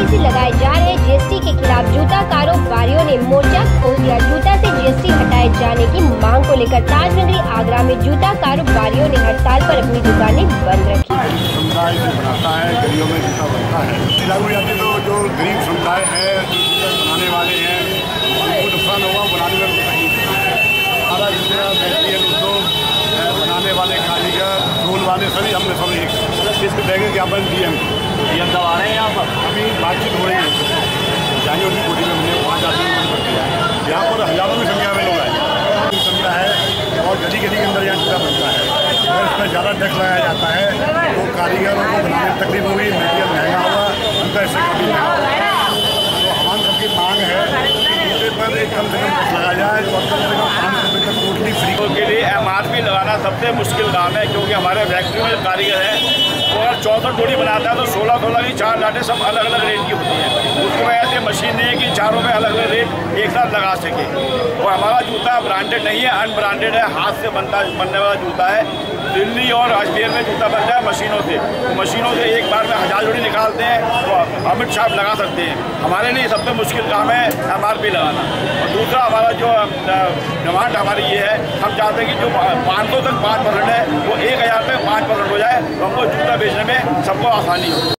से लगाए जा रहे जीएसटी के खिलाफ जूता कारोबारियों ने मोर्चा खोल दिया। जूता से जीएसटी हटाए जाने की मांग को लेकर ताजनगरी आगरा में जूता कारोबारियों ने हड़ताल पर अपनी दुकानें बंद रखी। समुदाय से बनाता है, गलियों में जूता बनता है। लागू जाती तो जो गरीब समुदाय है, जूता बनाने वाले हैं, उनको नुकसान होगा। बनाने में सारा जूता बनाने वाले कारीगर, धूल वाले सभी हमने सब एक इसको देंगे ज्ञापन डीएम साहब आ रहे हैं यहाँ पर। अभी बातचीत हो रही है, जाएंगे उनकी कोठी में। हमने 5 आदमी यहाँ पर हज़ारों की संख्या में लोग आए बनता है और गली गली के अंदर यहाँ जूता बनता है। अगर इसमें ज़्यादा टैक्स लगाया जाता है तो कारीगरों को बनाने में तकलीफ होगी, मटीरियल महंगा हुआ, उनका इससे कभी तो हमारी सबकी मांग है जूते पर एक कम से कम टैक्स लगाया जाए और कम से कम 5 रुपये तक टोटली फ्री के लिए MRP लगाना सबसे मुश्किल काम है, क्योंकि हमारे फैक्ट्री में कारीगर हैं वो अगर 14 जोड़ी बनाता है तो 16 की 4 लाटें सब अलग अलग रेट की होती हैं। उसकी वजह से मशीन नहीं है कि चारों में अलग अलग रेट एक साथ लगा सके। और हमारा जूता ब्रांडेड नहीं है, अनब्रांडेड है, हाथ से बनने वाला जूता है। दिल्ली और अजमेर में जूता बनता है मशीनों से, तो मशीनों से एक बार में 1000 जोड़ी निकालते हैं तो अमित शाह लगा सकते हैं। हमारे लिए सबसे मुश्किल काम है MRP लगाना। और दूसरा हमारा जो डिमांड हमारी ये है, हम चाहते हैं कि जो 500 तक 5% है वो 1000 तक 5% हो जाए तो हमको जूता बेचने में सबको आसानी हो।